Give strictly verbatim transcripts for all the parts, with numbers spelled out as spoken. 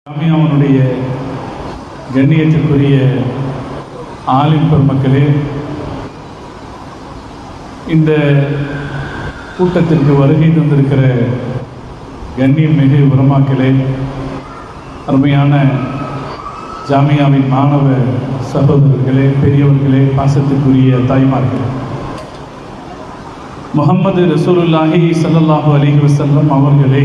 அவனுடைய கண்ணியத்திற்குரிய ஆலிம் பெருமக்களே, இந்த கூட்டத்திற்கு வருகை தந்திருக்கிற கண்ணியம் மிகு உலமாக்களே, அருமையான ஜாமியாவின் மாணவ சகோதரர்களே, பெரியவர்களே, பாசத்திற்குரிய தாய்மார்களே, முஹம்மது ரசூலுல்லாஹி ஸல்லல்லாஹு அலைஹி வஸல்லம் அவர்களை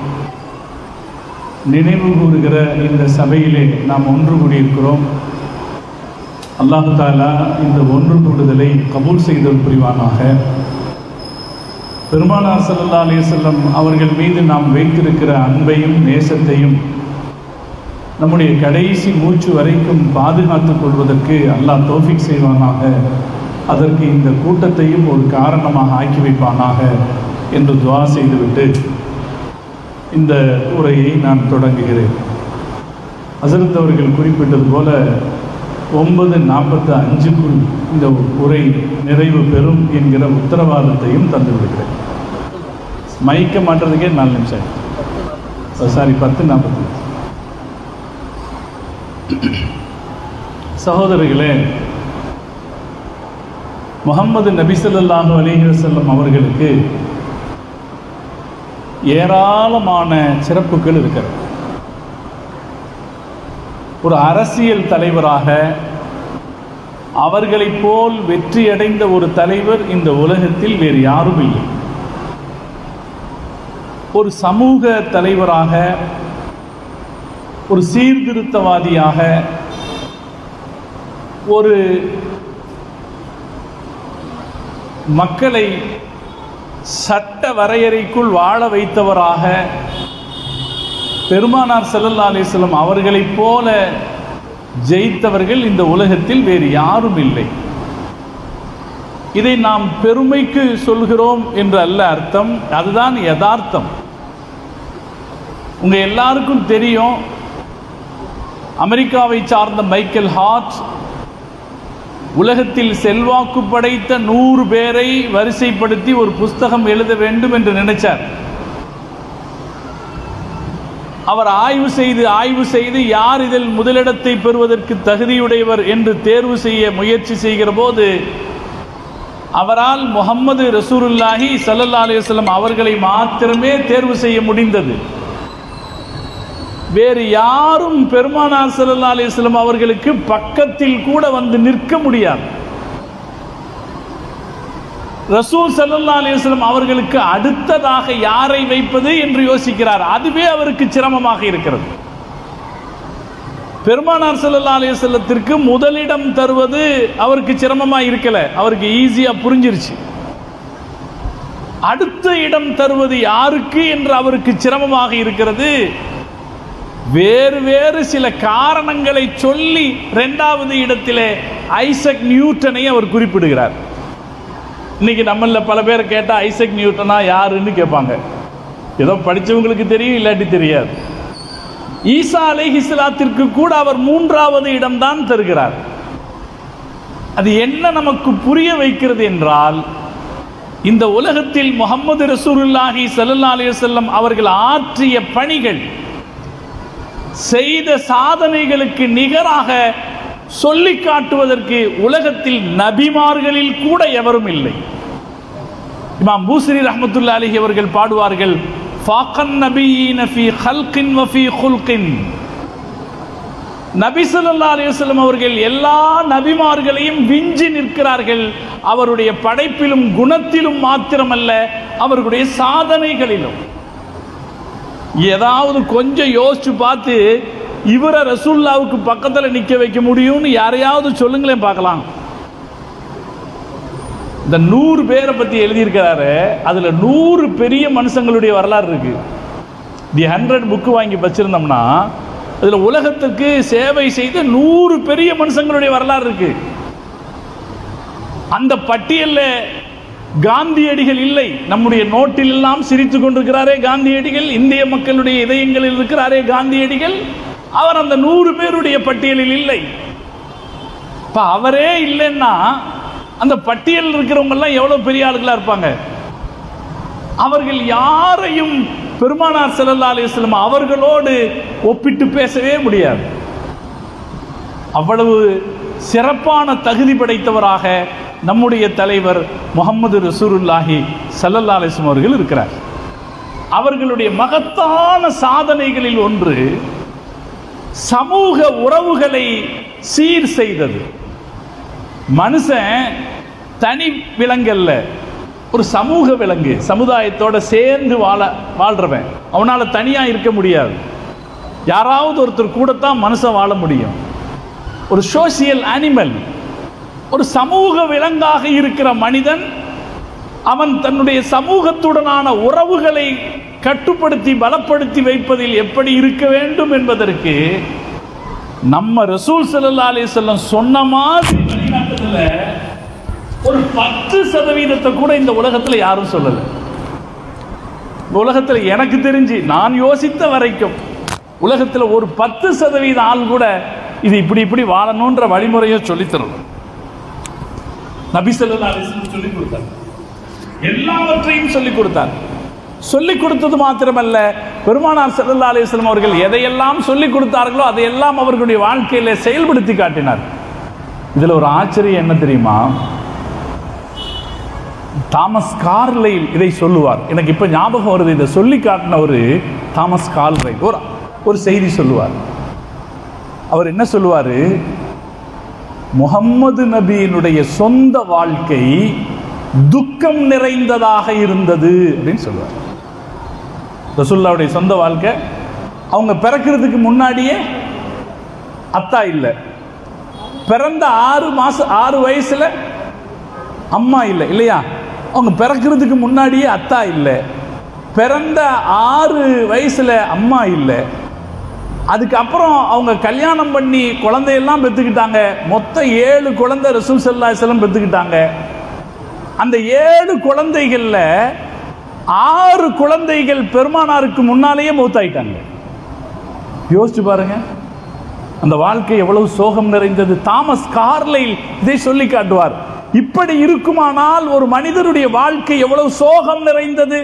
நினைவு கூறுகிற இந்த சபையிலே நாம் ஒன்று கூடியிருக்கிறோம். அல்லாஹ் தஆலா இந்த ஒன்று கூடுதலை கபூல் செய்தல் புரிவானாக. பெருமானார் ஸல்லல்லாஹு அலைஹி வஸல்லம் அவர்கள் மீது நாம் வைத்திருக்கிற அன்பையும் நேசத்தையும் நம்முடைய கடைசி மூச்சு வரைக்கும் பாதுகாத்துக் கொள்வதற்கு அல்லாஹ் தௌஃபீக் செய்வானாக. அதற்கு இந்த கூட்டத்தையும் ஒரு காரணமாக ஆக்கி வைப்பானாக என்று துஆ செய்துவிட்டு இந்த உரையை நான் தொடங்குகிறேன். ஹஸரத் அவர்கள் குறிப்பிட்டது போல ஒன்பது நாற்பத்தி அஞ்சுக்குள் இந்த உரை நிறைவு பெறும் என்கிற உத்தரவாதத்தையும் தந்து விடுகிறேன். மைக்க மாட்டுறதுக்கே நாலு நிமிஷம், சாரி பத்து நாற்பத்தி சகோதரர்களே, முஹம்மது நபி ஸல்லல்லாஹு அலைஹி வஸல்லம் அவர்களுக்கு ஏராளமான சிறப்புகள் இருக்கிறது. ஒரு அரசியல் தலைவராக அவர்களைப் போல் வெற்றியடைந்த ஒரு தலைவர் இந்த உலகத்தில் வேறு யாரும் இல்லை. ஒரு சமூக தலைவராக, ஒரு சீர்திருத்தவாதியாக, ஒரு மக்களை சட்ட வரையறைக்குள் வாழ வைத்தவராக பெருமானார் ஸல்லல்லாஹு அலைஹி வஸல்லம் அவர்களைப் போல ஜெயித்தவர்கள் இந்த உலகத்தில் வேறு யாரும் இல்லை. இதை நாம் பெருமைக்கு சொல்கிறோம் என்று அல்ல அர்த்தம், அதுதான் யதார்த்தம். உங்க எல்லாருக்கும் தெரியும், அமெரிக்காவை சார்ந்த மைக்கேல் ஹார்ட் உலகத்தில் செல்வாக்கு படைத்த நூறு பேரை வரிசைப்படுத்தி ஒரு புஸ்தகம் எழுத வேண்டும் என்று நினைச்சார். அவர் ஆய்வு செய்து ஆய்வு செய்து யார் இதில் முதலிடத்தை பெறுவதற்கு தகுதியுடையவர் என்று தேர்வு செய்ய முயற்சி செய்கிற போது அவரால் முஹம்மது ரசூலுல்லாஹி ஸல்லல்லாஹு அலைஹி வஸல்லம் அவர்களை மாத்திரமே தேர்வு செய்ய முடிந்தது. வேறு யாரும் பெருமானார் ஸல்லல்லாஹு அலைஹி வஸல்லம் அவர்களுக்கு பக்கத்தில் கூட வந்து நிற்க முடியாது. ரசூல் ஸல்லல்லாஹு அலைஹி வஸல்லம் அவர்களுக்கு அடுத்ததாக யாரை வைப்பது என்று யோசிக்கிறார். அதுவே அவருக்கு சிரமமாக இருக்கிறது. பெருமானார் ஸல்லல்லாஹு அலைஹி வஸல்லத்திற்கு முதலிடம் தருவது அவருக்கு சிரமமா இருக்கல, அவருக்கு ஈஸியா புரிஞ்சிருச்சு. அடுத்த இடம் தருவது யாருக்கு என்று அவருக்கு சிரமமாக இருக்கிறது. வேறு வேறு சில காரணங்களை சொல்லி இரண்டாவது இடத்திலே ஐசக் நியூட்டனை அவர் குறிப்பிடுகிறார். இன்னைக்கு நம்மள பல பேர் கேட்டா ஐசக் நியூட்டனா யாருன்னு கேட்பாங்க. ஏதோ படிச்சவங்களுக்கு தெரியும், இல்லாட்டி தெரியாது. ஈசா அலைஹிஸ்ஸலாத்திற்கு கூட அவர் மூன்றாவது இடம்தான் தருகிறார். அது என்ன நமக்கு புரிய வைக்கிறது என்றால், இந்த உலகத்தில் முஹம்மது ரசூலுல்லாஹி ஸல்லல்லாஹு அலைஹி வஸல்லம் அவர்கள் ஆற்றிய பணிகள், செய்த சாதனைகளுக்கு நிகராக சொல்லி காட்டுவதற்கு உலகத்தில் நபிமார்களில் கூட எவரும் இல்லை. இமாம் பூஸரி ரஹ்மத்துல்லாஹி அலைஹி அவர்கள் பாடுவார்கள், ஃபாகன் நபியீன ஃபீ ஹல்கின் வ ஃபீ குல்கின். நபி ஸல்லல்லாஹு அலைஹி வஸல்லம் அவர்கள் எல்லா நபிமார்களையும் விஞ்சி நிற்கிறார்கள். அவருடைய படைப்பிலும் குணத்திலும் மாத்திரமல்ல, அவர்களுடைய சாதனைகளிலும். ஏதாவது கொஞ்சம் யோசிச்சு பார்த்து இவரை ரசூலுல்லாஹ்வுக்கு பக்கத்தில் நிற்க வைக்க முடியும்னு யாரையாவது சொல்லுங்களேன் பார்க்கலாம். இந்த நூறு பேரை பத்தி எழுதியிருக்கிறாரு, அதுல நூறு பெரிய மனுஷங்களுடைய வரலாறு இருக்கு. தி ஹண்ட்ரட் புக்கு வாங்கி வச்சிருந்தோம்னா அதுல உலகத்துக்கு சேவை செய்த நூறு பெரிய மனுஷங்களுடைய வரலாறு இருக்கு. அந்த பட்டியல்ல காந்தியடிகள் இல்லை. நம்முடைய நோட்டில் எல்லாம் சிரித்துக் கொண்டிருக்கிறாரே காந்தியடிகள், இந்திய மக்களுடைய இதயங்களில் இருக்கிறாரே காந்தியடிகள், அவர் அந்த நூறு பேருடைய பட்டியலில் இல்லை. இப்ப அவரே இல்லைன்னா அந்த பட்டியலில் இருக்கிறவங்க எல்லாம் எவ்வளவு பெரிய ஆளுகளா இருப்பாங்க. அவர்கள் யாரையும் பெருமானார் ஸல்லல்லாஹு அலைஹி வஸல்லம் அவர்களோடு ஒப்பிட்டு பேசவே முடியாது. அவ்வளவு சிறப்பான தகுதி படைத்தவராக நம்முடைய தலைவர் முஹம்மது ரசூலுல்லாஹி ஸல்லல்லாஹு அலைஹி வஸல்லம் அவர்கள் இருக்கிறார். அவர்களுடைய மகத்தான சாதனைகளில் ஒன்று சமூக உறவுகளை சீர் செய்தது. மனுஷன் தனி விலங்கல்ல, ஒரு சமூக விலங்கு. சமுதாயத்தோட சேர்ந்து வாழ வாழ்றவன். அவனால தனியா இருக்க முடியாது. யாராவது ஒருத்தர் கூடத்தான் மனுஷன் வாழ முடியும். ஒரு சோசியல் அனிமல், ஒரு சமூக விலங்காக இருக்கிற மனிதன் அவன் தன்னுடைய சமூகத்துடனான உறவுகளை கட்டுப்படுத்தி பலப்படுத்தி வைப்பதில் எப்படி இருக்க வேண்டும் என்பதற்கு நம்ம ரசூல் ஸல்லல்லாஹு அலைஹி வஸல்லம் சொன்ன மாதிரி வழிகாட்டுதல ஒரு பத்து சதவீதத்தை கூட இந்த உலகத்தில் யாரும் சொல்லல. உலகத்தில் எனக்கு தெரிஞ்சு நான் யோசித்த வரைக்கும் உலகத்தில் ஒரு பத்து சதவீத ஆள் கூட இது இப்படி இப்படி வாழணுன்ற வழிமுறையை சொல்லித்தரணும். நபி ஸல்லல்லாஹு அலைஹி வஸல்லம் சொல்லிக் கொடுத்தார், எல்லாவற்றையும் சொல்லிக் கொடுத்தார். சொல்லிக் கொடுத்தது மாத்திரமல்ல, பெருமானார் ஸல்லல்லாஹு அலைஹி வஸல்லம் அவர்கள் எதையெல்லாம் சொல்லிக் கொடுத்தார்களோ அதையெல்லாம் அவர்களுடைய வாழ்க்கையில செயல்படுத்தி காட்டினார். இதுல ஒரு ஆச்சரியம் என்ன தெரியுமா? தாமஸ் கார்லைல் இதை சொல்லுவார். எனக்கு இப்ப ஞாபகம் வருது, இதை சொல்லி காட்டின ஒரு தாமஸ் கார்லைல் ஒரு ஒரு செய்தி சொல்லுவார். அவர் என்ன சொல்லுவாரு? முஹம்மது நபியினுடைய சொந்த வாழ்க்கை துக்கம் நிறைந்ததாக இருந்தது அப்படின்னு சொல்லுவார். ரசூலுல்லாஹ்வுடைய சொந்த வாழ்க்கை, அவங்க பிறக்கிறதுக்கு முன்னாடியே அத்தா இல்லை, பிறந்த ஆறு மாசம் ஆறு வயசுல அம்மா இல்லை இல்லையா? அவங்க பிறக்கிறதுக்கு முன்னாடியே அத்தா இல்லை, பிறந்த ஆறு வயசுல அம்மா இல்லை, அதுக்கப்புறம் அவங்க கல்யாணம் பண்ணி குழந்தையெல்லாம் பெற்றுக்கிட்டாங்க. மொத்தம் ஏழு குழந்தை ரசூல் ஸல்லல்லாஹு அலைஹி வஸல்லம் பெற்றுக்கிட்டாங்க. அந்த ஏழு குழந்தைகள்ல ஆறு குழந்தைகள் பெருமானாருக்கு முன்னாலேயே மௌத்தாயிட்டாங்க. யோசிச்சு பாருங்க அந்த வாழ்க்கை எவ்வளவு சோகம் நிறைந்தது. தாமஸ் கார்லைல் இதை சொல்லி காட்டுவார். இப்படி இருக்குமானால் ஒரு மனிதனுடைய வாழ்க்கை எவ்வளவு சோகம் நிறைந்தது.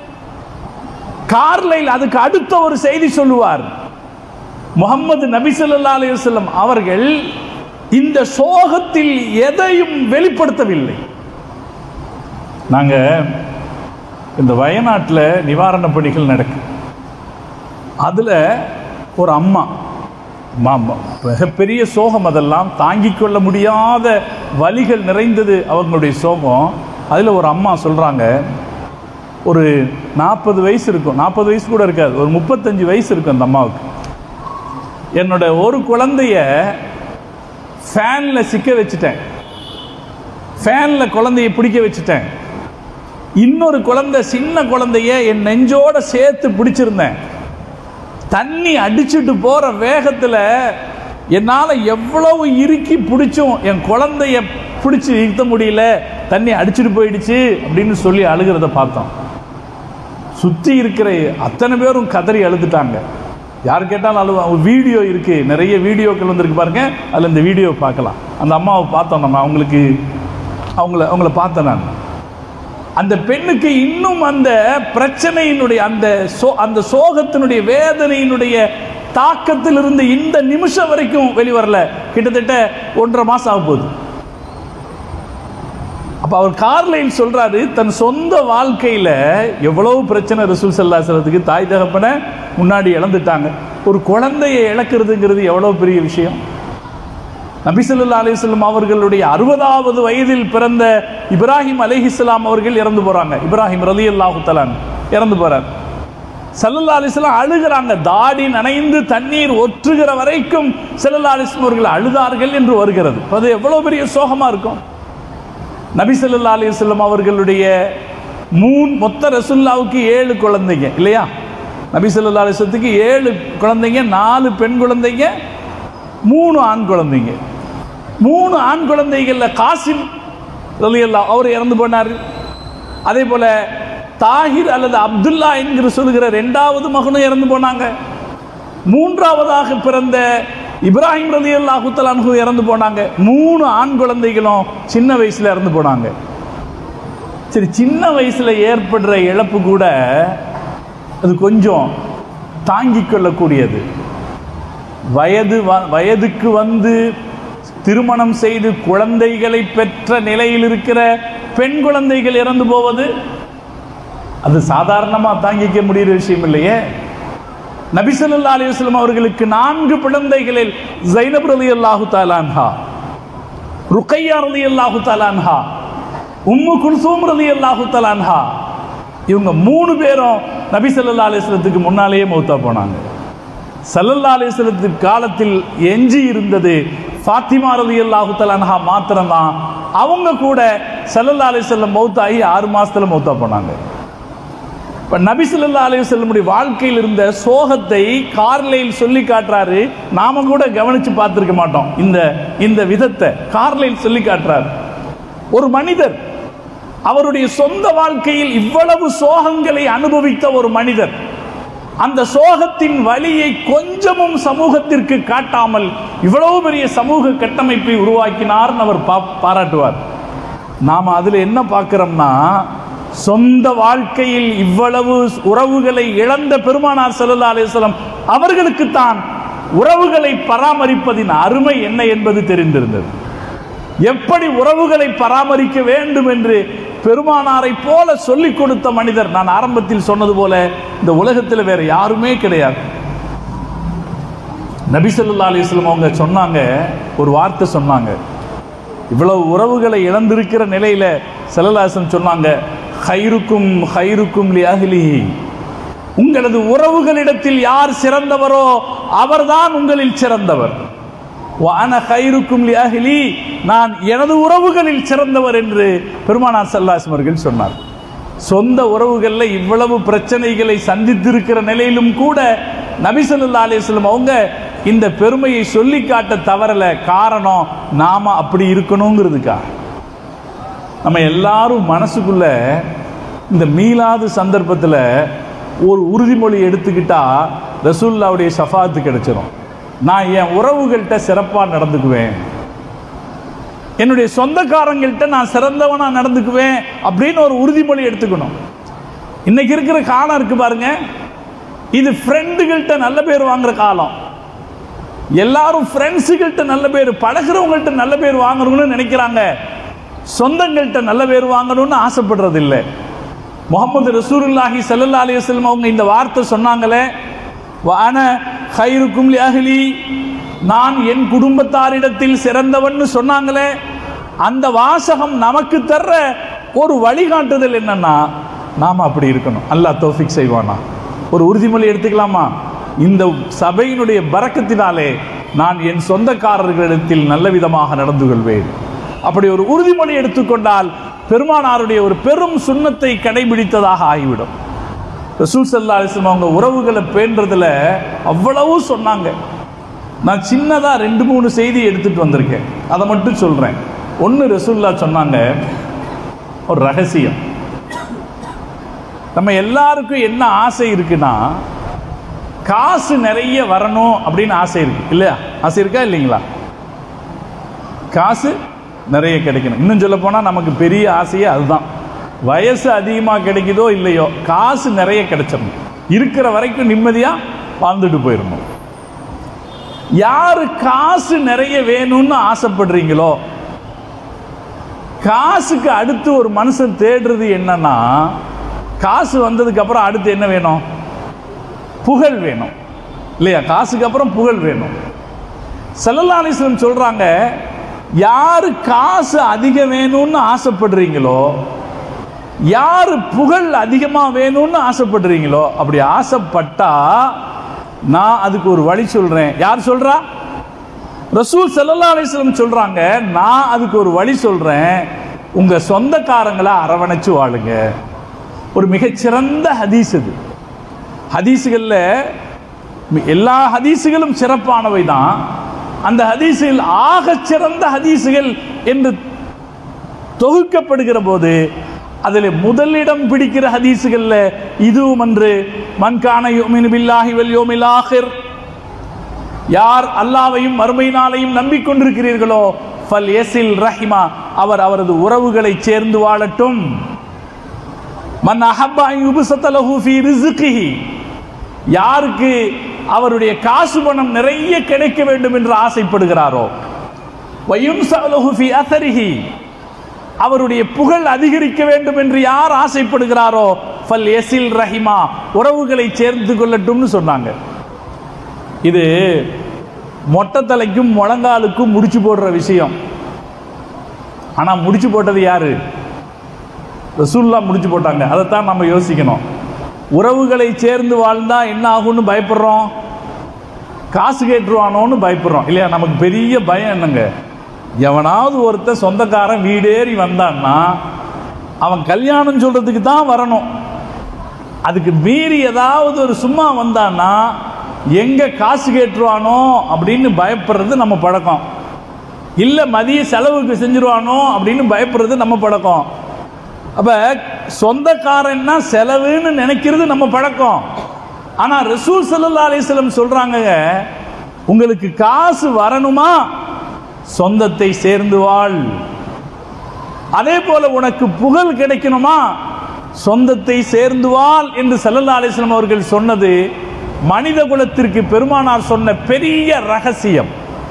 கார்லைல் அதுக்கு அடுத்த ஒரு செய்தி சொல்லுவார். முஹம்மது நபி ஸல்லல்லாஹு அலைஹி வஸல்லம் அவர்கள் இந்த சோகத்தில் எதையும் வெளிப்படுத்தவில்லை. நாங்க இந்த வயநாட்டில் நிவாரண பணிகள் நடக்கு. அதுல ஒரு அம்மா மிகப்பெரிய சோகம், அதெல்லாம் தாங்கிக் கொள்ள முடியாத வலிகள் நிறைந்தது அவங்களுடைய சோகம். அதுல ஒரு அம்மா சொல்றாங்க, ஒரு நாற்பது வயசு இருக்கும், நாற்பது வயசு கூட இருக்காது, ஒரு முப்பத்தஞ்சு வயசு இருக்கும் அந்த அம்மாவுக்கு. என்னோட ஒரு குழந்தைய ஃபேன்ல சிக்க வச்சுட்டேன், ஃபேன்ல குழந்தைய பிடிக்க வச்சுட்டேன். இன்னொரு குழந்தை, சின்ன குழந்தைய என் நெஞ்சோட சேர்த்து பிடிச்சிருந்தேன். தண்ணி அடிச்சுட்டு போற வேகத்துல என்னால எவ்வளவு இறுக்கி பிடிச்சும் என் குழந்தைய பிடிச்சு நிறுத்த முடியல, தண்ணி அடிச்சுட்டு போயிடுச்சு அப்படின்னு சொல்லி அழுகிறத பார்த்தோம். சுத்தி இருக்கிற அத்தனை பேரும் கதறி அழுதுட்டாங்க. யார் கேட்டாலும் அழுவா. வீடியோ இருக்கு, நிறைய வீடியோக்கள் வந்திருக்கு பாருங்க, அதுல இந்த வீடியோ பார்க்கலாம். அந்த அம்மாவை பார்த்தோம் நம்ம, அவங்களுக்கு அவங்கள அவங்கள பார்த்தேன் நான். அந்த பெண்ணுக்கு இன்னும் அந்த பிரச்சனையினுடைய அந்த சோ அந்த சோகத்தினுடைய வேதனையினுடைய தாக்கத்தில் இருந்து இந்த நிமிஷம் வரைக்கும் வெளிவரல. கிட்டத்தட்ட ஒன்றரை மாசம் ஆக போகுது. அப்ப அவர் கார்லைல் சொல்றாரு, தன் சொந்த வாழ்க்கையில எவ்வளவு பிரச்சனை ரசூல் ஸல்லல்லாஹு அலைஹி வஸல்லத்துக்கு. தாய் தகப்பனை முன்னாடி இழந்துட்டாங்க. ஒரு குழந்தையை இழக்கிறதுங்கிறது எவ்வளவு பெரிய விஷயம். நபி ஸல்லல்லாஹு அலைஹி வஸல்லம் அவர்களுடைய அறுபதாவது வயதில் பிறந்த இப்ராஹிம் அலைஹிஸ்ஸலாம் அவர்கள் இறந்து போறாங்க. இப்ராஹிம் ரலியல்லாஹு தஆலா இறந்து போறார். ஸல்லல்லாஹு அலைஹி வஸல்லம் அழுகிறாங்க. தாடி நனைந்து தண்ணீர் ஒற்றுகிற வரைக்கும் ஸல்லல்லாஹு அலைஹி வஸல்லம் அவர்கள் அழுதார்கள் என்று வருகிறது. அது எவ்வளவு பெரிய சோகமா இருக்கும். நபி ஸல்லல்லாஹு அலைஹி வஸல்லம் அவர்களுடைய மூணு மொத்த ரசூலுல்லாஹ்வுக்கு ஏழு குழந்தைங்க இல்லையா? நபி ஸல்லல்லாஹு அலைஹி வஸல்லத்துக்கு ஏழு குழந்தைங்க, நாலு பெண் குழந்தைங்க, மூணு ஆண் குழந்தைங்க. மூணு ஆண் குழந்தைகள்ல காசிம் ரலியல்லாஹு அவர் இறந்து போனார். அதே போல தாஹிர் அல்லது அப்துல்லா என்கிற சொல்லுகிற இரண்டாவது மகனும் இறந்து போனாங்க. மூன்றாவதாக பிறந்த இப்ராஹிம் ரலியல்லாஹு தஆலா அன்ஹு இறந்து போனாங்க. மூணு ஆண் குழந்தைகளும் சின்ன வயசுல இறந்து போனாங்க. சரி, சின்ன வயசுல ஏற்படுற இழப்பு கூட அது கொஞ்சம் தாங்கிக் கொள்ளக்கூடியது. வயது வயதுக்கு வந்து திருமணம் செய்து குழந்தைகளை பெற்ற நிலையில் இருக்கிற பெண் குழந்தைகள் இறந்து போவது அது சாதாரணமாக தாங்கிக்க முடிகிற விஷயம் இல்லையே. நபி ஸல்லல்லாஹு அலைஹி வஸல்லம் அவர்களுக்கு நான்கு குழந்தைகளில் ஸைனப் ரலியல்லாஹு தஆலா அன்ஹா, ருக்கையா ரலியல்லாஹு தஆலா அன்ஹா, உம்மு குல்சூம் ரலியல்லாஹு தஆலா அன்ஹா, இவங்க மூணு பேரும் நபி ஸல்லல்லாஹு அலைஹி வஸல்லத்துக்கு முன்னாலேயே மௌத்தா போனாங்க. ஸல்லல்லாஹு அலைஹி வஸல்லத்தின் காலத்தில் எஞ்சி இருந்தது ஃபாத்திமா ரலியல்லாஹு தஆலா அன்ஹா மாத்திரம்தான். அவங்க கூட ஸல்லல்லாஹு அலைஹி வஸல்லம் மௌத்தாகி ஆறு மாசத்துல மௌத்தா போனாங்க. இப்போ நபி ஸல்லல்லாஹு அலைஹி வஸல்லமுடைய வாழ்க்கையில் இருந்த சோகத்தை கார்லைல் சொல்லி காட்டுறாரு. நாம கூட கவனிச்சு பார்த்துருக்க மாட்டோம் இந்த இந்த விதத்தை. கார்லைல் சொல்லி காட்டுறாரு. ஒரு மனிதர் அவருடைய சொந்த வாழ்க்கையில் இவ்வளவு சோகங்களை அனுபவித்த ஒரு மனிதர் அந்த சோகத்தின் வலியை கொஞ்சமும் சமூகத்திற்கு காட்டாமல் இவ்வளவு பெரிய சமூக கட்டமைப்பை உருவாக்கினார்னு அவர் பாராட்டுவார். நாம் அதில் என்ன பார்க்கிறோம்னா, சொந்த வாழ்க்கையில் இவ்வளவு உறவுகளை இழந்த பெருமானார் ஸல்லல்லாஹு அலைஹி வஸல்லம் அவர்களுக்குத்தான் உறவுகளை பராமரிப்பதின் அருமை என்ன என்பது தெரிந்திருந்தது. எப்படி உறவுகளை பராமரிக்க வேண்டும் என்று பெருமானாரை போல சொல்லிக் கொடுத்த மனிதர், நான் ஆரம்பத்தில் சொன்னது போல இந்த உலகத்தில் வேற யாருமே கிடையாது. நபி ஸல்லல்லாஹு அலைஹி வஸல்லம் அவங்க சொன்னாங்க, ஒரு வார்த்தை சொன்னாங்க. இவ்வளவு உறவுகளை இழந்திருக்கிற நிலையில ஸல்லல்லாஹு அலைஹி வஸல்லம் சொன்னாங்க, ஹைருக்கும் ஹைருக்கும் லி அஹ்லிஹி, உங்களது உறவுகளிடத்தில் யார் சிறந்தவரோ அவர்தான் உங்களில் சிறந்தவர். வஅன ஹைருக்கும் லி அஹ்லி, நான் எனது உறவுகளில் சிறந்தவர் என்று பெருமானார் ஸல்லல்லாஹு அலைஹி வஸல்லம் அவர்கள் சொன்னார். சொந்த உறவுகளில் இவ்வளவு பிரச்சனைகளை சந்தித்திருக்கிற நிலையிலும் கூட நபி ஸல்லல்லாஹு அலைஹி வஸல்லம் அவங்க இந்த பெருமையை சொல்லி காட்ட தவறல. காரணம், நாம அப்படி இருக்கணுங்கிறதுக்கா. நம்ம எல்லாரும் மனசுக்குள்ள இந்த மீலாது சந்தர்ப்பத்தில் ஒரு உறுதிமொழி எடுத்துக்கிட்டா ரசூலுல்லாஹ்வுடைய ஷஃபாஅத் கிடைச்சிடும். நான் என் உறவுகள்கிட்ட சிறப்பாக நடந்துக்குவேன், என்னுடைய சொந்தக்காரங்கள்ட்ட நான் சிறந்தவனா நடந்துக்குவேன் அப்படின்னு ஒரு உறுதிமொழி எடுத்துக்கணும். இன்னைக்கு இருக்கிற காலம் இருக்கு பாருங்க, இது ஃப்ரெண்டுகள்கிட்ட நல்ல பேர் வாங்குற காலம். எல்லாரும் ஃப்ரெண்ட்ஸுகள்கிட்ட நல்ல பேர், பழகிறவங்கள்ட்ட நல்ல பேர் வாங்கணும்னு நினைக்கிறாங்க. சொந்தங்கள்கிட்ட நல்ல பேர் வாங்கணும்னு ஆசைப்படுறது இல்லை. முஹம்மது ரசூலுல்லாஹி ஸல்லல்லாஹு அலைஹி வஸல்லம் அவங்க இந்த வார்த்தை சொன்னாங்களே, வஅன ஹைருக்கும் லி அஹ்லி, நான் என் குடும்பத்தாரிடத்தில் சிறந்தவன் சொன்னாங்களே, அந்த வாசகம் நமக்கு தர்ற ஒரு வழிகாட்டுதல் என்னன்னா, நாம அப்படி இருக்கணும். அல்லாஹ் தௌஃபீக் செய்வானா. ஒரு உறுதிமொழி எடுத்துக்கலாமா? இந்த சபையினுடைய பரக்கத்தினாலே நான் என் சொந்தக்காரர்களிடத்தில் நல்ல விதமாக நடந்து கொள்வேன். அப்படி ஒரு உறுதிமொழி எடுத்துக்கொண்டால் பெருமானாருடைய ஒரு பெரும் சுன்னத்தை கடைபிடித்ததாக ஆகிவிடும். ரசூல் ஸல்லல்லாஹு அலைஹி வஸல்லம் அவங்க உறவுகளை பேணுறதுல அவ்வளவு சொன்னாங்க. நான் சின்னதாக ரெண்டு மூணு செய்தி எடுத்துட்டு வந்திருக்கேன், அதை மட்டும் சொல்றேன். ஒன்று, ரசூலுல்லாஹ் சொன்னாங்க ஒரு ரகசியம். நம்ம எல்லாருக்கும் என்ன ஆசை இருக்குன்னா, காசு நிறைய வரணும் அப்படின்னு ஆசை இருக்கு இல்லையா? ஆசை இருக்கா இல்லைங்களா? காசு நிறைய கிடைக்கணும். இன்னும் சொல்ல போனால் நமக்கு பெரிய ஆசையே அதுதான். வயசு அதிகமாக கிடைக்குதோ இல்லையோ, காசு நிறைய கிடைச்சிடணும், இருக்கிற வரைக்கும் நிம்மதியாக வாழ்ந்துட்டு போயிடணும். யாரு காசு நிறைய வேணும்னு ஆசைப்படுறீங்களோ, காசுக்கு அடுத்து ஒரு மனுஷன் தேடுறது என்னன்னா, காசு வந்ததுக்கு அப்புறம் அடுத்து என்ன வேணும்? புகழ் வேணும் இல்லையா? காசுக்கு அப்புறம் புகழ் வேணும். ஸல்லல்லாஹு அலைஹி வஸல்லம் சொல்றாங்க, யாரு காசு அதிகம் வேணும்னு ஆசைப்படுறீங்களோ, யாரு புகழ் அதிகமா வேணும்னு ஆசைப்படுறீங்களோ, அப்படி ஆசைப்பட்டா நான் அதுக்கு ஒரு வழி சொல்றேன். யார் சொல்றா? ரசூல் ஸல்லல்லாஹு அலைஹி வஸல்லம் சொல்றாங்க, நான் அதுக்கு ஒரு வழி சொல்றேன். உங்க சொந்தக்காரங்களை அரவணைச்சு வாழுங்க. ஒரு மிகச்சிறந்த ஹதீஸ் இது. ஹதீஸுகளில் எல்லா ஹதீஸுகளும் சிறப்பானவை தான். அந்த ஹதீஸில் ஆகச் சிறந்த ஹதீஸுகள் என்று தொகுக்கப்படுகிற போது அதில் முதலிடம் பிடிக்கிற ஹதீஸுகளில் இதுவும் ஒன்று. மன் கான யுமினு பில்லாஹி வல் யௌமில் ஆகிர், யார் அல்லாஹ்வையும் மறுமை நாளையும் நம்பிக்கொண்டிருக்கிறீர்களோ, ஃபல் யஸில் ரஹிமா, அவர் அவரது உறவுகளை சேர்ந்து வாழட்டும். மன் அஹப்ப அன் யுப்ஸத லஹு ஃபீ ரிஸ்கிஹி, யாருக்கு அவருடைய காசு பணம் நிறைய கிடைக்க வேண்டும் என்று ஆசைப்படுகிறாரோ, வயுன்ஸலஹு ஃபீ அஸரிஹி, அவருடைய புகழ் அதிகரிக்க வேண்டும் என்று யார் ஆசைப்படுகிறாரோ, ஃபல் யஸில் ரஹிமா, உறவுகளை சேர்ந்து கொள்ளட்டும்னு சொன்னாங்க. இது மொட்டை தலைக்கும் முழங்காலுக்கும் முடிச்சு போடுற விஷயம். ஆனா முடிச்சு போட்டது யாரு? ரசூலுல்லாஹ் முடிச்சு போட்டாங்க. அதைத்தான் நம்ம யோசிக்கணும். உறவுகளை சேர்ந்து வாழ்ந்தா என்ன ஆகும்னு பயப்படுறோம், காசு கேட்டுருவானோன்னு பயப்படுறோம் இல்லையா? நமக்கு பெரிய பயம் என்னங்க, எவனாவது ஒருத்தர் சொந்தக்காரன் வீடேறி வந்தான்னா அவன் கல்யாணம் சொல்றதுக்கு தான் வரணும். அதுக்கு மீறி ஏதாவது ஒரு சும்மா வந்தான்னா எங்க காசு கேட்டுருவானோ அப்படின்னு பயப்படுறது நம்ம பழக்கம். இல்ல மதிய செலவுக்கு செஞ்சிருவானோ அப்படின்னு பயப்படுறது நம்ம பழக்கம். அப்ப சொந்தக்காரன்னா செலவுன்னு நினைக்கிறது நம்ம பழக்கம். ஆனா ரசூல் ஸல்லல்லாஹு அலைஹி வஸல்லம் சொல்றாங்க, உங்களுக்கு காசு வரணுமா சொந்தத்தை சேர்ந்து வாழ். அதே போல உனக்கு புகழ் கிடைக்கணுமா சொந்தத்தை சேர்ந்து வாழ் என்று ஸல்லல்லாஹு அலைஹி வஸல்லம் அவர்கள் சொன்னது மனித குலத்திற்கு பெருமானார் சொன்ன பெரிய ரகசியம்.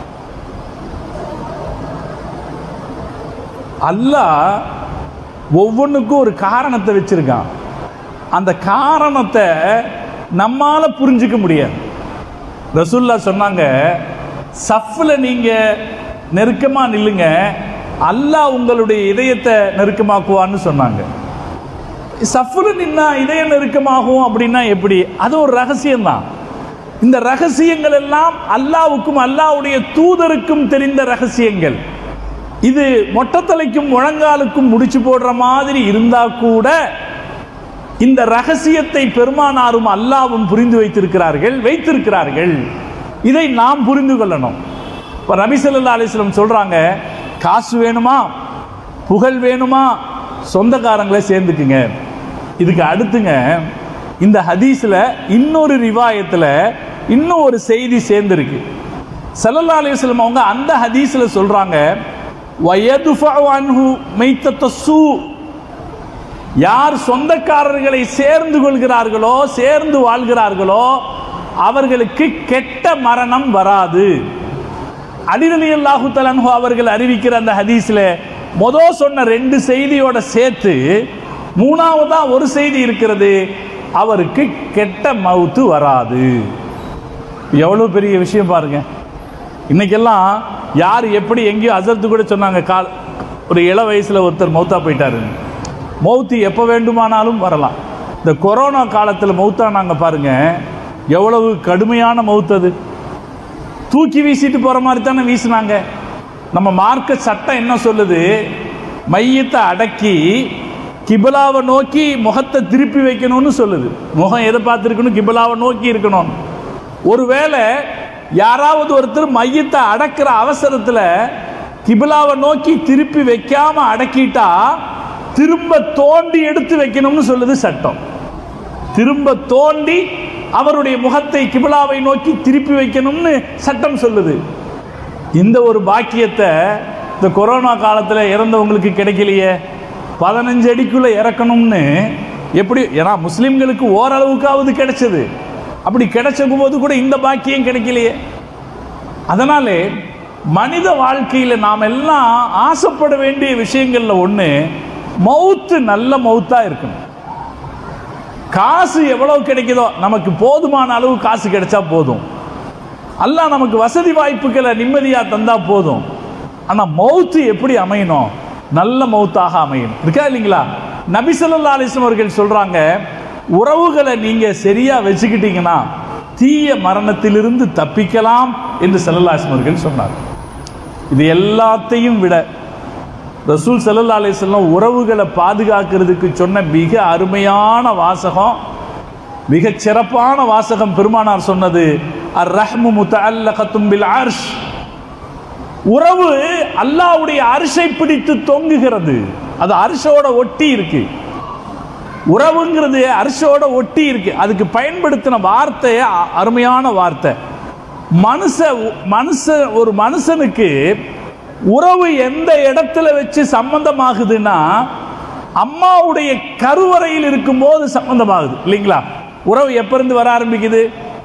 அல்லாஹ் ஒவ்வொன்றுக்கும் ஒரு காரணத்தை வச்சிருக்கான். அந்த காரணத்தை நம்மால புரிஞ்சுக்க முடியாது. ரசூலுல்லாஹ் சொன்னாங்க, சஃப்ல நீங்க நெருக்கமா நில்லுங்க, அல்லாஹ் உங்களுடைய இதயத்தை நெருக்கமாக்குவான்னு சொன்னாங்க. சஃப்ல நின்னா இதயம் நெருக்கமாகும் அப்படின்னா எப்படி? அது ஒரு ரகசியம் தான். இந்த ரகசியங்கள் எல்லாம் அல்லாஹ்வுக்கும் அல்லாஹ்வுடைய தூதருக்கும் தெரிந்த ரகசியங்கள். இது மொட்டத்தலைக்கும் முழங்காலுக்கும் முடிச்சு போடுற மாதிரி இருந்தா கூட இந்த ரகசியத்தை பெருமானாரும் அல்லாஹ்வும் புரிந்து வைத்திருக்கிறார்கள் வைத்திருக்கிறார்கள் இதை நாம் புரிந்து கொள்ளணும். இப்ப நபி ஸல்லல்லாஹு அலைஹி வஸல்லம் சொல்றாங்க, காசு வேணுமா, புகழ் வேணுமா, சொந்தக்காரங்களை சேர்ந்துக்குங்க. இதுக்கு அடுத்துங்க இந்த ஹதீஸ்ல இன்னொரு ரிவாயத்துல இன்னும் ஒரு செய்தி சேர்ந்திருக்கு. ஸல்லல்லாஹு அலைஹி வஸல்லம் அவங்க அந்த ஹதீஸ்ல சொல்றாங்க, வயதுஃபஉ அன்ஹு மைத்தத்தஸ்ஸூ, யார் சொந்தக்காரர்களை சேர்ந்து கொள்கிறார்களோ சேர்ந்து வாழ்கிறார்களோ அவர்களுக்கு கெட்ட மரணம் வராது. அலி ரலியல்லாஹு தஆலா அன்ஹு அவர்கள் அறிவிக்கிற அந்த ஹதீஸ்ல முதல் சொன்ன ரெண்டு செய்தியோட சேர்த்து மூணாவதா ஒரு செய்தி இருக்கிறது, அவருக்கு கெட்ட மவுத்து வராது. எவ்வளவு பெரிய விஷயம் பாருங்க. இன்னைக்கெல்லாம் யார் எப்படி எங்கேயோ அசர்த்து கூட சொன்னாங்க, கால் ஒரு இள வயசுல ஒருத்தர் மௌத்தா போயிட்டாரு. மௌத்து எப்போ வேண்டுமானாலும் வரலாம். இந்த கொரோனா காலத்தில் மௌத்தானாங்க பாருங்க, எவ்வளவு கடுமையான மௌத்து. அது தூக்கி வீசிட்டு போற மாதிரி தானே வீசினாங்க. நம்ம மார்க்க சட்டம் என்ன சொல்லுது, மையத்தை அடக்கி கிபிலாவை நோக்கி முகத்தை திருப்பி வைக்கணும்னு சொல்லுது. முகம் எதை பார்த்துருக்கணும், கிபிலாவை நோக்கி இருக்கணும். ஒருவேளை யாராவது ஒருத்தர் மையத்தை அடக்கிற அவசரத்தில் கிபிலாவை நோக்கி திருப்பி வைக்காம அடக்கிட்டா திரும்ப தோண்டி எடுத்து வைக்கணும்னு சொல்லுது சட்டம். திரும்ப தோண்டி அவருடைய முகத்தை கிபிலாவை நோக்கி திருப்பி வைக்கணும்னு சட்டம் சொல்லுது. இந்த ஒரு பாக்கியத்தை இந்த கொரோனா காலத்தில் இறந்தவங்களுக்கு கிடைக்கலையே. பதினஞ்சு அடிக்குள்ள இறக்கணும்னு எப்படி, ஏன்னா முஸ்லிம்களுக்கு ஓரளவுக்காவது கிடைச்சது, அப்படி கிடைச்ச போது கூட இந்த பாக்கியம் கிடைக்கலையே. அதனாலே மனித வாழ்க்கையில் நாம் எல்லாம் ஆசைப்பட வேண்டிய விஷயங்கள்ல ஒன்று, மௌத்து நல்ல மௌத்தா இருக்கணும். காசு எவ்வளவு கிடைக்குதோ நமக்கு போதுமான அளவு காசு கிடைச்சா போதும். அல்லாஹ் நமக்கு வசதி வாய்ப்புகளை நிம்மதியா தந்தா போதும். ஆனா மௌத்து எப்படி அமையணும், நல்ல மௌத்தாக அமையணும். இருக்கா இல்லைங்களா? நபி ஸல்லல்லாஹு அலைஹி வஸல்லம் அவர்கள் சொல்றாங்க, உறவுகளை நீங்க சரியா வச்சுக்கிட்டீங்கன்னா தீய மரணத்திலிருந்து தப்பிக்கலாம் என்று ஸல்லல்லாஹு அலைஹி வஸல்லம் அவர்கள் சொன்னார். இது எல்லாத்தையும் விட ரசூல் ஸல்லல்லாஹு அலைஹி வஸல்லம் உறவுகளை பாதுகாக்கிறதுக்கு சொன்ன மிக அருமையான வாசகம், மிக சிறப்பான வாசகம் பெருமானார் சொன்னது, அர் ரஹ்மு முத்தஅல்லகத்தும் பில் அர்ஷ், உறவு அல்லாஹ்வுடைய அர்ஷை பிடித்து தொங்குகிறது. அது அர்ஷோட ஒட்டி இருக்கு. உறவுங்கிறது அர்ஷோட ஒட்டி இருக்கு. அதுக்கு பயன்படுத்தின வார்த்தை அருமையான வார்த்தை. மனுஷ மனுஷ ஒரு மனுஷனுக்கு உறவு எந்த இடத்துல வச்சு சம்பந்தமாகுதுன்னா அம்மாவுடைய கருவறையில் இருக்கும் போது சம்பந்தமாகுது இல்லைங்களா? உறவு எப்ப இருந்து வர ஆரம்பிக்குது?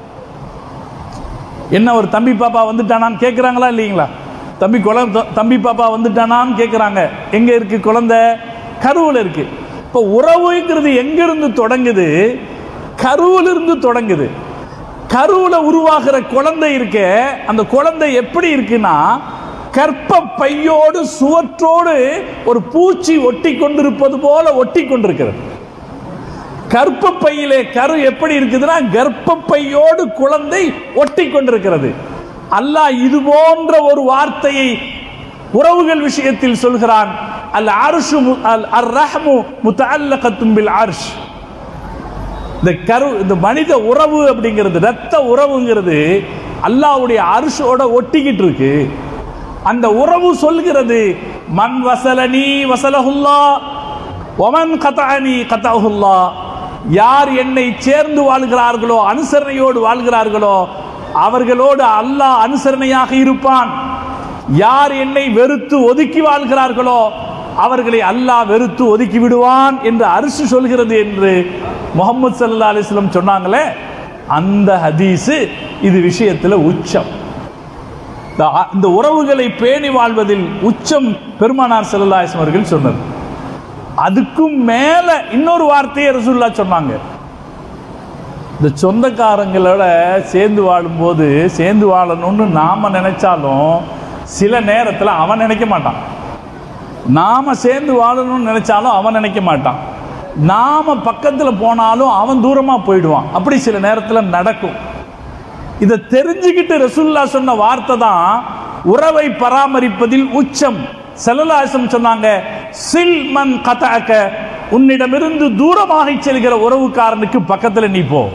என்ன ஒரு தம்பி பாப்பா வந்துட்டானான்னு கேட்குறாங்களா இல்லைங்களா? தம்பி குழந்தை தம்பி பாப்பா வந்துட்டானான்னு கேட்குறாங்க. எங்கே இருக்கு குழந்தை? கருவில் இருக்கு. இப்போ உறவுங்கிறது எங்கிருந்து தொடங்குது? கருவிலிருந்து தொடங்குது. கருவில் உருவாகிற குழந்தை இருக்க, அந்த குழந்தை எப்படி இருக்குன்னா கற்ப பையோடு சுவற்றோடு ஒரு பூச்சி ஒட்டி கொண்டிருப்பது போல ஒட்டி கொண்டிருக்கிறது. கற்ப பையிலே கரு எப்படி இருக்குதுன்னா கர்ப்ப பையோடு குழந்தை ஒட்டி கொண்டிருக்கிறது. அல்லாஹ் இது போன்ற ஒரு வார்த்தையை உறவுகள் விஷயத்தில் சொல்கிறான். அல் அர்ஷு அர் ரஹ்மு முத்தஅல்லகத்தும் பில் அர்ஷ். இந்த கரு இந்த மனித உறவு அப்படிங்கிறது, ரத்த உறவுங்கிறது அல்லாஹ்வுடைய அர்ஷோட ஒட்டிக்கிட்டு இருக்கு. அந்த உறவு சொல்கிறது மன் வசலனி வசலஹுல்லாஹ் வமன் கதஅனி கதஅஹுல்லாஹ். யார் என்னை சேர்ந்து வாழ்கிறார்களோ, அனுசரணையோடு வாழ்கிறார்களோ, அவர்களோடு அல்லாஹ் அனுசரணையாக இருப்பான். யார் என்னை வெறுத்து ஒதுக்கி வாழ்கிறார்களோ அவர்களை அல்லாஹ் வெறுத்து ஒதுக்கி விடுவான் என்று அரிசி சொல்கிறது என்று முஹம்மது ஸல்லல்லாஹு அலைஹி வஸல்லம் சொன்னாங்களே, அந்த ஹதீஸ் இது விஷயத்தில் உச்சம். இந்த உறவுகளை பேணி வாழ்வதில் உச்சம் பெருமானார் ஸல்லல்லாஹு அலைஹி வஸல்லம் அவர்கள் சொன்னது. அதுக்கும் மேல இன்னொரு வார்த்தையை ரசூலுல்லாஹ் சொன்னாங்க. இந்த சொந்தக்காரங்களோட சேர்ந்து வாழும்போது சேர்ந்து வாழணும்னு நாம நினைச்சாலும் சில நேரத்தில் அவன் நினைக்க மாட்டான். நாம சேர்ந்து வாழணும்னு நினைச்சாலும் அவன் நினைக்க மாட்டான். நாம பக்கத்தில் போனாலும் அவன் தூரமா போயிடுவான். அப்படி சில நேரத்தில் நடக்கும். இதை தெரிஞ்சுக்கிட்டு ரசூலுல்லாஹ் சொன்ன வார்த்தை தான் உறவை பராமரிப்பதில் உச்சம். ஸல்லல்லாஹு அலைஹி வஸல்லம் சொன்னாங்க, சில் மன் கதஅக, உன்னிடமிருந்து தூரமாக செல்கிற உறவுக்காரனுக்கு பக்கத்தில் நீ போ.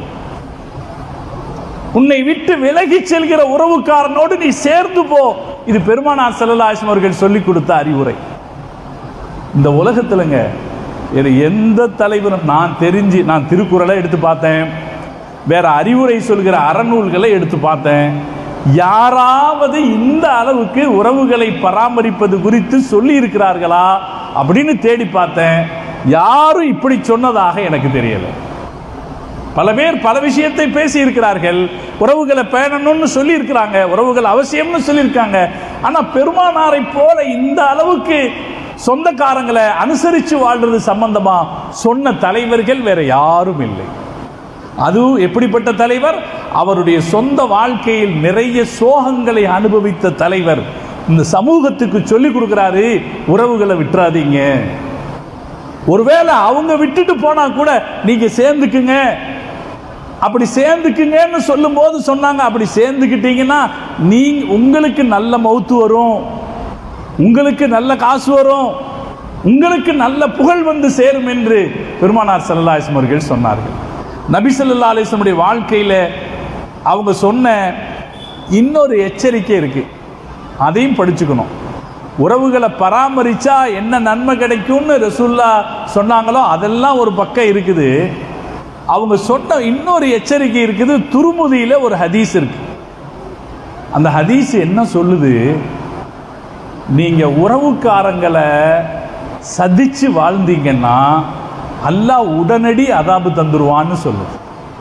உன்னை விட்டு விலகி செல்கிற உறவுக்காரனோடு நீ சேர்ந்து போ. இது பெருமானார் ஸல்லல்லாஹு அலைஹி வஸல்லம் அவர்கள் சொல்லிக் கொடுத்த அறிவுரை. இந்த உலகத்திலங்க எந்த தலைவரும் நான் தெரிஞ்சு நான் திருக்குறளை எடுத்து பார்த்தேன், வேற அறிவுரை சொல்கிற அறநூல்களை எடுத்து பார்த்தேன், யாராவது இந்த அளவுக்கு உறவுகளை பராமரிப்பது குறித்து சொல்லி இருக்கிறார்களா அப்படின்னு தேடி பார்த்தேன். யாரும் இப்படி சொன்னதாக எனக்கு தெரியல. பல பேர் பல விஷயத்தை பேசி இருக்கிறார்கள், உறவுகளை பேணணும்னு சொல்லி இருக்கிறாங்க, உறவுகள் அவசியம்னு சொல்லியிருக்காங்க. ஆனா பெருமானாரை போல இந்த அளவுக்கு சொந்தக்காரங்களை அனுசரித்து வாழ்றது சம்பந்தமா சொன்ன தலைவர்கள் வேற யாரும் இல்லை. அதுவும் எப்படிப்பட்ட தலைவர்? அவருடைய சொந்த வாழ்க்கையில் நிறைய சோகங்களை அனுபவித்த தலைவர். இந்த சமூகத்துக்கு சொல்லிக் கொடுக்கிறாரு, உறவுகளை விட்டுறாதீங்க. ஒருவேளை அவங்க விட்டுட்டு போனா கூட நீங்க சேர்ந்துக்குங்க. அப்படி சேர்ந்துக்குங்கன்னு சொல்லும் போது சொன்னாங்க, அப்படி சேர்ந்துக்கிட்டீங்கன்னா நீங்க உங்களுக்கு நல்ல மௌத்து வரும், உங்களுக்கு நல்ல காசு வரும், உங்களுக்கு நல்ல புகழ் வந்து சேரும் என்று பெருமானார் ஸல்லல்லாஹு அலைஹி வஸல்லம் அவர்கள் சொன்னார்கள். நபி ஸல்லல்லாஹு அலைஹி வஸல்லம் வாழ்க்கையில அவங்க சொன்ன இன்னொரு எச்சரிக்கை இருக்கு, அதையும் படிச்சுக்கணும். உறவுகளை பராமரிச்சா என்ன நன்மை கிடைக்கும்னு ரசூலுல்லாஹ் சொன்னாங்களோ அதெல்லாம் ஒரு பக்கம் இருக்குது. அவங்க சொன்ன இன்னொரு எச்சரிக்கை இருக்குது. துர்முதியில ஒரு ஹதீஸ் இருக்கு. அந்த ஹதீஸ் என்ன சொல்லுது? நீங்க உறவுக்காரங்களை சதிச்சு வாழ்ந்தீங்கன்னா அல்லாஹ் உடனடி அதாபு தந்துருவான்னு சொல்லுது.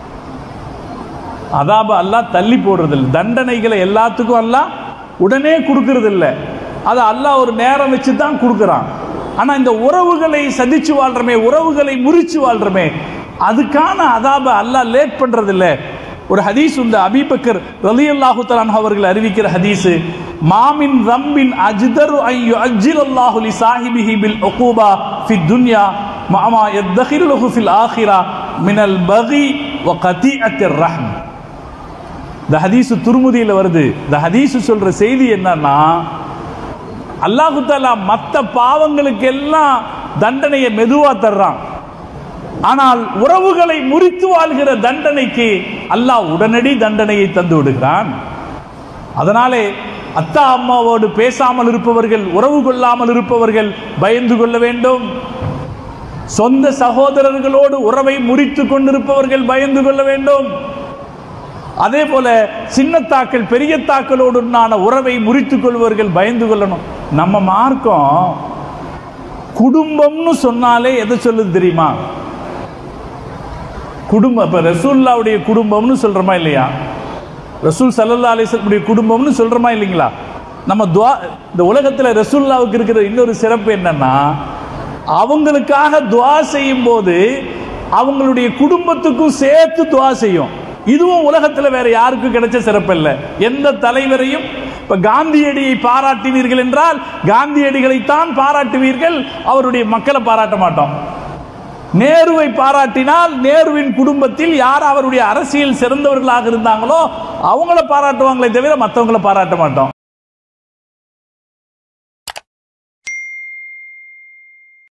அதாபு அல்லாஹ் தள்ளி போடுறது இல்லை. தண்டனைகளை எல்லாத்துக்கும் அல்லாஹ் உடனே கொடுக்கறது இல்லை. அதை அல்லாஹ் ஒரு நேரம் வச்சு தான் கொடுக்குறான். ஆனா இந்த உறவுகளை சதிச்சு வாழ்றமே, உறவுகளை முறிச்சு வாழ்றமே, அதுக்கான அதாப அல்லாஹ் லேட் பண்றது இல்லை. ஒரு ஹதீஸ் உண்டு, அபீபக்கர் ரலியல்லாஹு தஆலா அன்ஹு அவர்கள் அறிவிக்கிற ஹதீஸ், மாமின் ரம்பின் அஜ்தரு ஐ யுஅஜ்ஜிலல்லாஹு லி சாஹிபிஹி பில் உகூபா ஃபித் துன்யா மாமா யத்கிரு லஹு ஃபில் ஆখিরা மினல் பகி வ கதீஅத்திர் ரஹ்ம். இந்த ஹதீஸ் துர்முதியில வருது. இந்த ஹதீஸ் சொல்ற செய்தி என்னன்னா, அல்லாஹு தஆலா மற்ற பாவங்களுக்கு எல்லாம் தண்டனையை மெதுவா தர்றான். ஆனால் உறவுகளை முறித்து வாழ்கிற தண்டனைக்கு அல்லாஹ் உடனடி தண்டனையை தந்து விடுகிறான். அதனாலே அத்தா அம்மாவோடு பேசாமல் இருப்பவர்கள், உறவு கொள்ளாமல் இருப்பவர்கள் பயந்து கொள்ள வேண்டும். சொந்த சகோதரர்களோடு உறவை முறித்து கொண்டிருப்பவர்கள் பயந்து கொள்ள வேண்டும். அதே போல சின்னத்தாக்கள் பெரியத்தாக்களோடு உறவை முறித்துக் கொள்வர்கள் பயந்து கொள்ளணும். நம்ம மார்க்கம் குடும்பம்னு சொன்னாலே எதை சொல்லுது தெரியுமா? குடும்பம், இப்போ ரசூலுல்லாவுடைய குடும்பம்னு சொல்கிறோமா இல்லையா, ரசூல் ஸல்லல்லாஹு அலைஹி வஸல்லம் குடும்பம்னு சொல்கிறோமா இல்லைங்களா. நம்ம துவா, இந்த உலகத்தில் ரசூலுல்லாவுக்கு இருக்கிற இன்னொரு சிறப்பு என்னன்னா, அவங்களுக்காக துவா செய்யும் போது அவங்களுடைய குடும்பத்துக்கும் சேர்த்து துவா செய்யும். இதுவும் உலகத்தில் வேற யாருக்கும் கிடைச்ச சிறப்பு இல்லை. எந்த தலைவரையும், இப்ப காந்தியடியை பாராட்டினீர்கள் என்றால் காந்தியடிகளைத்தான் பாராட்டுவீர்கள், அவருடைய மக்களை பாராட்ட மாட்டோம். நேருவை பாராட்டினால் நேருவின் குடும்பத்தில் யார் அவருடைய அரசியல் சிறந்தவர்களாக இருந்தாங்களோ அவங்கள பாராட்டுவாங்களே தவிர மற்றவங்களை பாராட்ட மாட்டோம்.